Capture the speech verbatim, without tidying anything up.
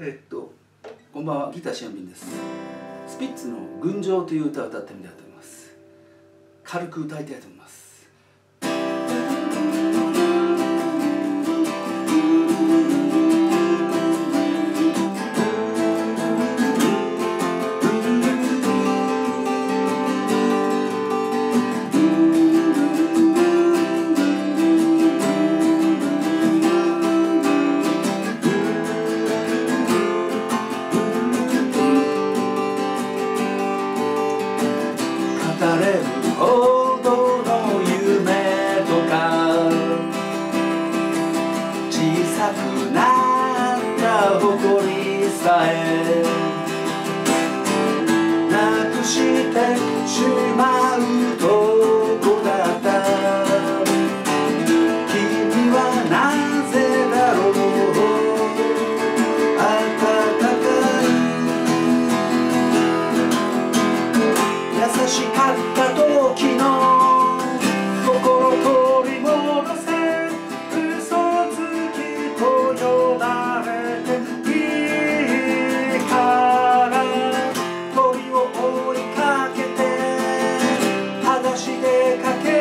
えっとこんばんは、ギターシアンビンです。スピッツの「群青」という歌を歌ってみたいと思います。軽く歌いたいと思います。語れるほどの夢とか小さくなった誇りさえなくしてしまうとこだった。君はなぜだろう温かい優しかった時の心取り戻せ。嘘つきと呼ばれていいから鳥を追いかけて裸足で駆け